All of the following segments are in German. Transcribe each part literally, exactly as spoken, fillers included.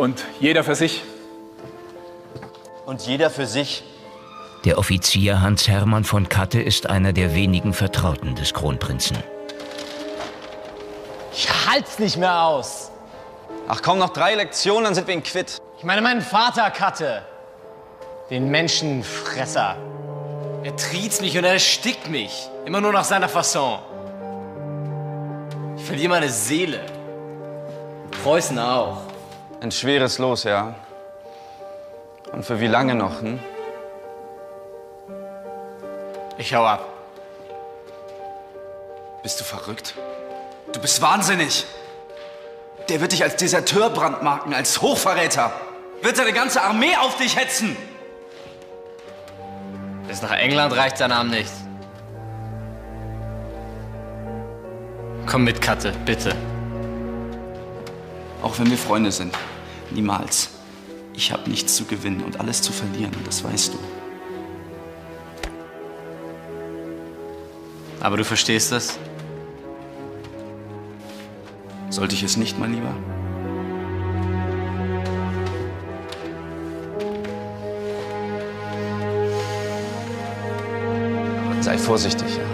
Und jeder für sich. Und jeder für sich. Der Offizier Hans-Hermann von Katte ist einer der wenigen Vertrauten des Kronprinzen. Ich halt's nicht mehr aus. Ach komm, noch drei Lektionen, dann sind wir ihn quitt. Ich meine meinen Vater, Katte. Den Menschenfresser. Er triezt mich und er erstickt mich. Immer nur nach seiner Fasson. Ich verliere meine Seele. Preußen auch. Ein schweres Los, ja. Und für wie lange noch, hm? Ich hau ab. Bist du verrückt? Du bist wahnsinnig. Der wird dich als Deserteur brandmarken, als Hochverräter. Wird seine ganze Armee auf dich hetzen. Bis nach England reicht sein Arm nicht. Komm mit, Katte, bitte. Auch wenn wir Freunde sind. Niemals. Ich habe nichts zu gewinnen und alles zu verlieren, und das weißt du. Aber du verstehst es? Sollte ich es nicht, mein Lieber? Sei vorsichtig, ja.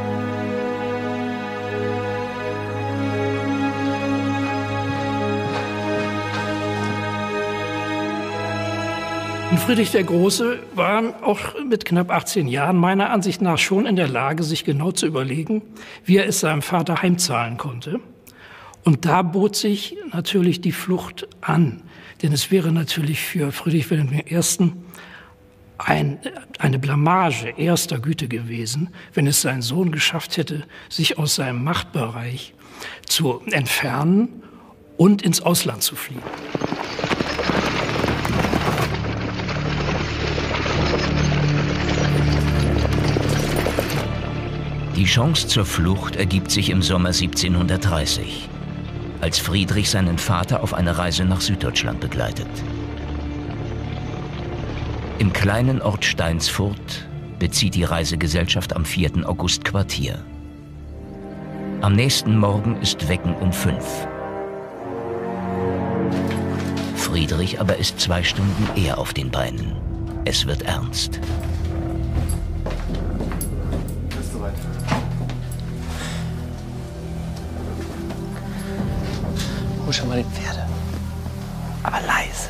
Und Friedrich der Große war auch mit knapp achtzehn Jahren meiner Ansicht nach schon in der Lage, sich genau zu überlegen, wie er es seinem Vater heimzahlen konnte. Und da bot sich natürlich die Flucht an. Denn es wäre natürlich für Friedrich Wilhelm der Erste ein, eine Blamage erster Güte gewesen, wenn es sein Sohn geschafft hätte, sich aus seinem Machtbereich zu entfernen und ins Ausland zu fliehen. Die Chance zur Flucht ergibt sich im Sommer siebzehnhundertdreißig, als Friedrich seinen Vater auf eine Reise nach Süddeutschland begleitet. Im kleinen Ort Steinsfurt bezieht die Reisegesellschaft am vierten August Quartier. Am nächsten Morgen ist Wecken um fünf. Friedrich aber ist zwei Stunden eher auf den Beinen. Es wird ernst. Hol schon mal die Pferde. Aber leise.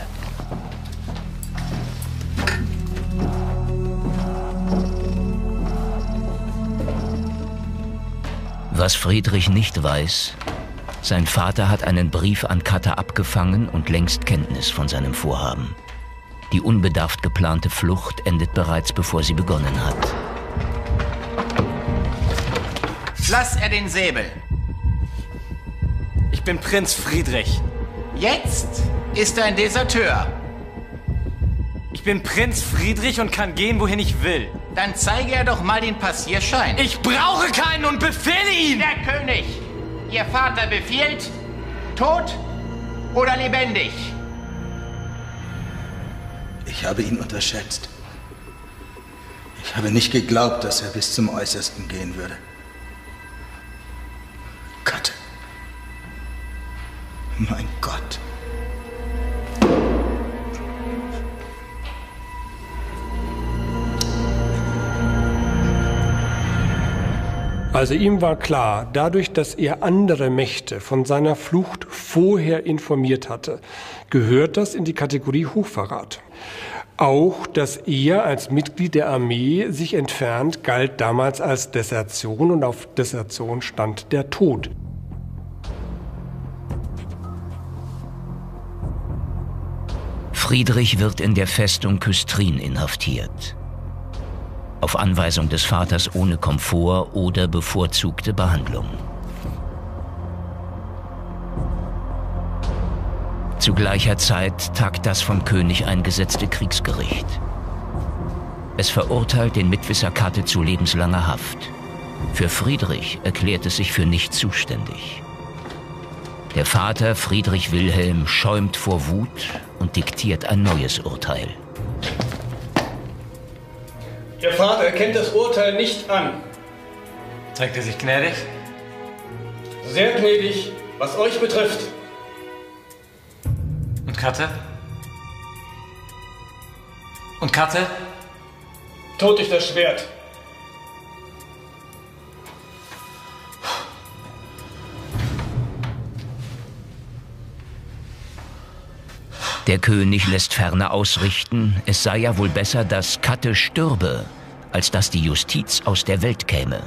Was Friedrich nicht weiß, sein Vater hat einen Brief an Katte abgefangen und längst Kenntnis von seinem Vorhaben. Die unbedarft geplante Flucht endet bereits, bevor sie begonnen hat. Lass er den Säbel. Ich bin Prinz Friedrich. Jetzt ist er ein Deserteur. Ich bin Prinz Friedrich und kann gehen, wohin ich will. Dann zeige er doch mal den Passierschein. Ich brauche keinen und befehle ihn! Der König, Ihr Vater befiehlt, tot oder lebendig? Ich habe ihn unterschätzt. Ich habe nicht geglaubt, dass er bis zum Äußersten gehen würde. Katte. Mein Gott. Also ihm war klar, dadurch, dass er andere Mächte von seiner Flucht vorher informiert hatte, gehört das in die Kategorie Hochverrat. Auch, dass er als Mitglied der Armee sich entfernt, galt damals als Desertion und auf Desertion stand der Tod. Friedrich wird in der Festung Küstrin inhaftiert. Auf Anweisung des Vaters ohne Komfort oder bevorzugte Behandlung. Zu gleicher Zeit tagt das vom König eingesetzte Kriegsgericht. Es verurteilt den Mitwisser Katte zu lebenslanger Haft. Für Friedrich erklärt es sich für nicht zuständig. Der Vater, Friedrich Wilhelm, schäumt vor Wut und diktiert ein neues Urteil. Ihr Vater erkennt das Urteil nicht an. Zeigt er sich gnädig? Sehr gnädig, was euch betrifft. Und Katte? Und Katte? Tot durch das Schwert. Der König lässt ferner ausrichten, es sei ja wohl besser, dass Katte stürbe, als dass die Justiz aus der Welt käme.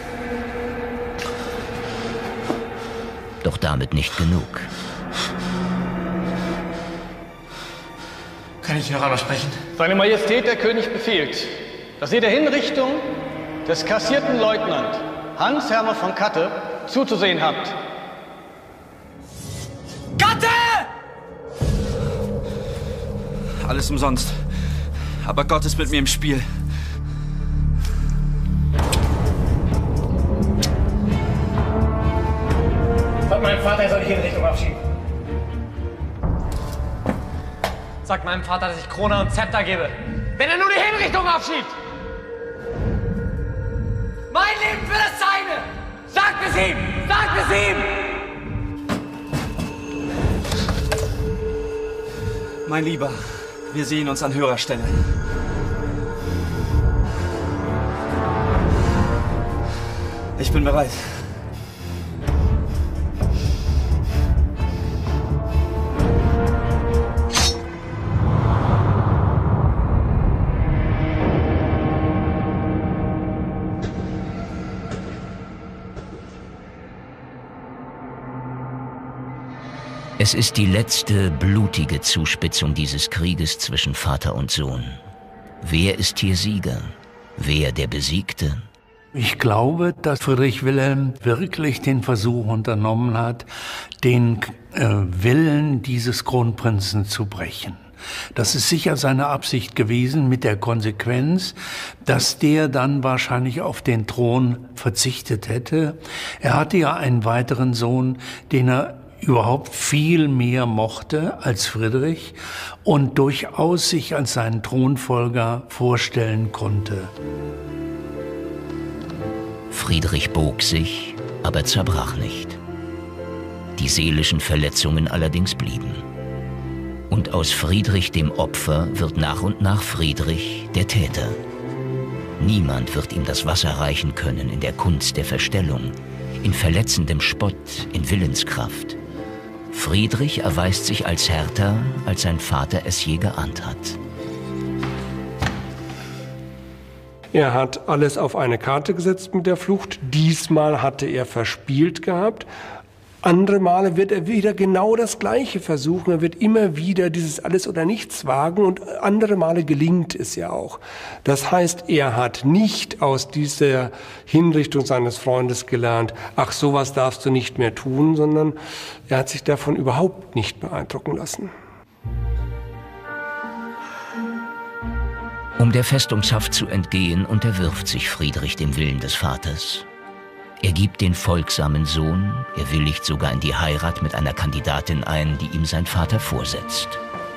Doch damit nicht genug. Kann ich noch einmal sprechen? Seine Majestät der König befiehlt, dass ihr der Hinrichtung des kassierten Leutnant Hans Hermann von Katte zuzusehen habt. Katte! Alles umsonst. Aber Gott ist mit mir im Spiel. Sagt meinem Vater, er soll die Hinrichtung abschieben. Sagt meinem Vater, dass ich Krone und Zepter gebe, wenn er nur die Hinrichtung abschiebt. Mein Leben für das Seine! Sagt es ihm! Sagt es ihm! Mein Lieber, wir sehen uns an höherer Stelle. Ich bin bereit. Es ist die letzte blutige Zuspitzung dieses Krieges zwischen Vater und Sohn. Wer ist hier Sieger? Wer der Besiegte? Ich glaube, dass Friedrich Wilhelm wirklich den Versuch unternommen hat, den äh, Willen dieses Kronprinzen zu brechen. Das ist sicher seine Absicht gewesen, mit der Konsequenz, dass der dann wahrscheinlich auf den Thron verzichtet hätte. Er hatte ja einen weiteren Sohn, den er überhaupt viel mehr mochte als Friedrich und durchaus sich als seinen Thronfolger vorstellen konnte. Friedrich bog sich, aber zerbrach nicht. Die seelischen Verletzungen allerdings blieben. Und aus Friedrich dem Opfer wird nach und nach Friedrich der Täter. Niemand wird ihm das Wasser reichen können in der Kunst der Verstellung, in verletzendem Spott, in Willenskraft. Friedrich erweist sich als härter, als sein Vater es je geahnt hat. Er hat alles auf eine Karte gesetzt mit der Flucht. Diesmal hatte er verspielt gehabt. Andere Male wird er wieder genau das Gleiche versuchen. Er wird immer wieder dieses Alles oder Nichts wagen und andere Male gelingt es ja auch. Das heißt, er hat nicht aus dieser Hinrichtung seines Freundes gelernt, ach, sowas darfst du nicht mehr tun, sondern er hat sich davon überhaupt nicht beeindrucken lassen. Um der Festungshaft zu entgehen, unterwirft sich Friedrich dem Willen des Vaters. Er gibt den folgsamen Sohn, er willigt sogar in die Heirat mit einer Kandidatin ein, die ihm sein Vater vorsetzt.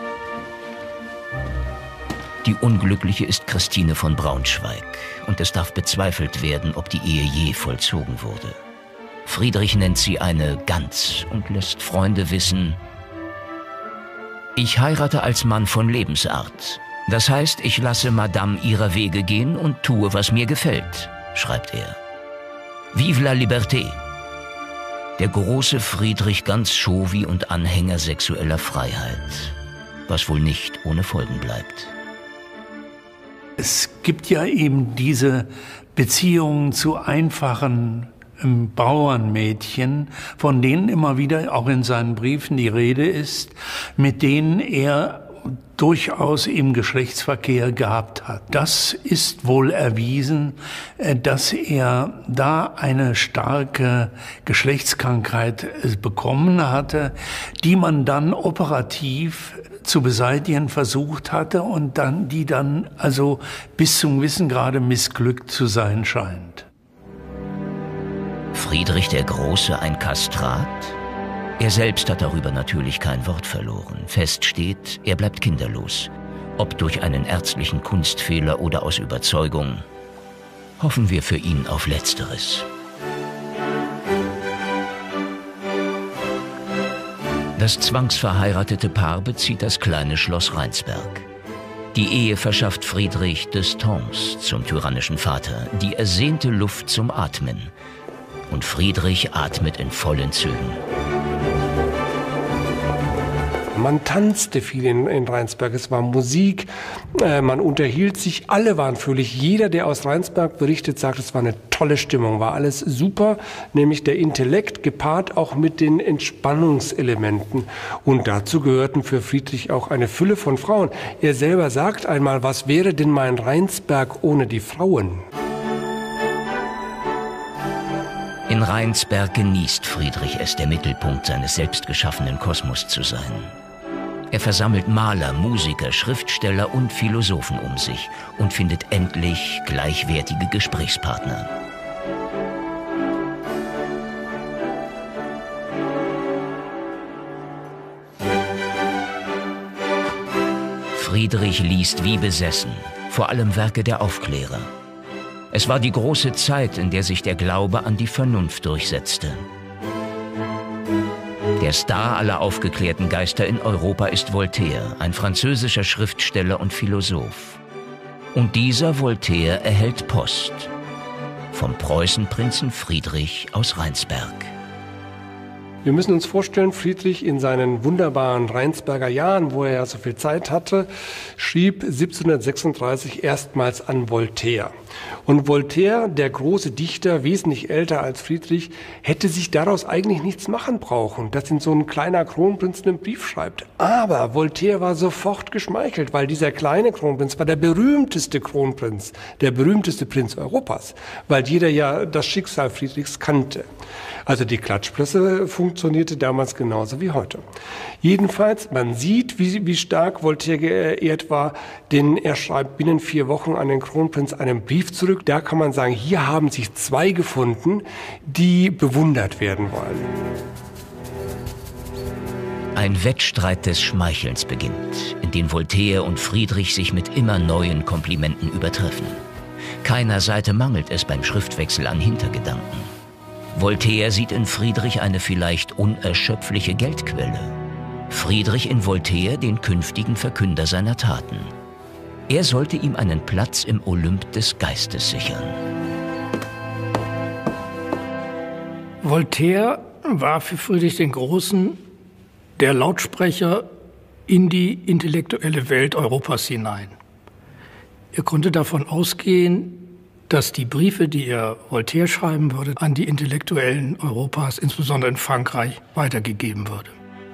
Die Unglückliche ist Christine von Braunschweig und es darf bezweifelt werden, ob die Ehe je vollzogen wurde. Friedrich nennt sie eine Gans und lässt Freunde wissen: Ich heirate als Mann von Lebensart. Das heißt, ich lasse Madame ihrer Wege gehen und tue, was mir gefällt, schreibt er. Vive la Liberté! Der große Friedrich ganz Chauvi und Anhänger sexueller Freiheit, was wohl nicht ohne Folgen bleibt. Es gibt ja eben diese Beziehungen zu einfachen ähm, Bauernmädchen, von denen immer wieder auch in seinen Briefen die Rede ist, mit denen er durchaus im Geschlechtsverkehr gehabt hat. Das ist wohl erwiesen, dass er da eine starke Geschlechtskrankheit bekommen hatte, die man dann operativ zu beseitigen versucht hatte und dann, die dann also bis zum gewissen Grade missglückt zu sein scheint. Friedrich der Große ein Kastrat? Er selbst hat darüber natürlich kein Wort verloren. Fest steht, er bleibt kinderlos. Ob durch einen ärztlichen Kunstfehler oder aus Überzeugung, hoffen wir für ihn auf Letzteres. Das zwangsverheiratete Paar bezieht das kleine Schloss Rheinsberg. Die Ehe verschafft Friedrich Distanz zum tyrannischen Vater, die ersehnte Luft zum Atmen. Und Friedrich atmet in vollen Zügen. Man tanzte viel in, in Rheinsberg, es war Musik, äh, man unterhielt sich, alle waren fröhlich. Jeder, der aus Rheinsberg berichtet, sagt, es war eine tolle Stimmung, war alles super, nämlich der Intellekt gepaart auch mit den Entspannungselementen. Und dazu gehörten für Friedrich auch eine Fülle von Frauen. Er selber sagt einmal, was wäre denn mein Rheinsberg ohne die Frauen? In Rheinsberg genießt Friedrich es, der Mittelpunkt seines selbstgeschaffenen Kosmos zu sein. Er versammelt Maler, Musiker, Schriftsteller und Philosophen um sich und findet endlich gleichwertige Gesprächspartner. Friedrich liest wie besessen, vor allem Werke der Aufklärer. Es war die große Zeit, in der sich der Glaube an die Vernunft durchsetzte. Der Star aller aufgeklärten Geister in Europa ist Voltaire, ein französischer Schriftsteller und Philosoph. Und dieser Voltaire erhält Post vom Preußenprinzen Friedrich aus Rheinsberg. Wir müssen uns vorstellen, Friedrich in seinen wunderbaren Rheinsberger Jahren, wo er ja so viel Zeit hatte, schrieb siebzehnhundertsechsunddreißig erstmals an Voltaire. Und Voltaire, der große Dichter, wesentlich älter als Friedrich, hätte sich daraus eigentlich nichts machen brauchen, dass ihm so ein kleiner Kronprinz einen Brief schreibt. Aber Voltaire war sofort geschmeichelt, weil dieser kleine Kronprinz war der berühmteste Kronprinz, der berühmteste Prinz Europas, weil jeder ja das Schicksal Friedrichs kannte. Also die Klatschpresse funktionierte damals genauso wie heute. Jedenfalls, man sieht, wie, wie stark Voltaire geehrt war, denn er schreibt binnen vier Wochen an den Kronprinz einen Brief zurück. Da kann man sagen, hier haben sich zwei gefunden, die bewundert werden wollen. Ein Wettstreit des Schmeichelns beginnt, in dem Voltaire und Friedrich sich mit immer neuen Komplimenten übertreffen. Keiner Seite mangelt es beim Schriftwechsel an Hintergedanken. Voltaire sieht in Friedrich eine vielleicht unerschöpfliche Geldquelle. Friedrich in Voltaire den künftigen Verkünder seiner Taten. Er sollte ihm einen Platz im Olymp des Geistes sichern. Voltaire war für Friedrich den Großen der Lautsprecher in die intellektuelle Welt Europas hinein. Er konnte davon ausgehen, dass die Briefe, die er Voltaire schreiben würde, an die Intellektuellen Europas, insbesondere in Frankreich, weitergegeben würde.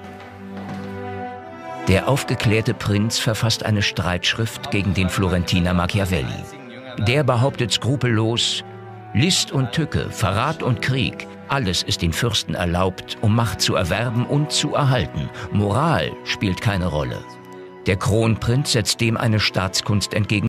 Der aufgeklärte Prinz verfasst eine Streitschrift gegen den Florentiner Machiavelli. Der behauptet skrupellos, List und Tücke, Verrat und Krieg, alles ist den Fürsten erlaubt, um Macht zu erwerben und zu erhalten. Moral spielt keine Rolle. Der Kronprinz setzt dem eine Staatskunst entgegen,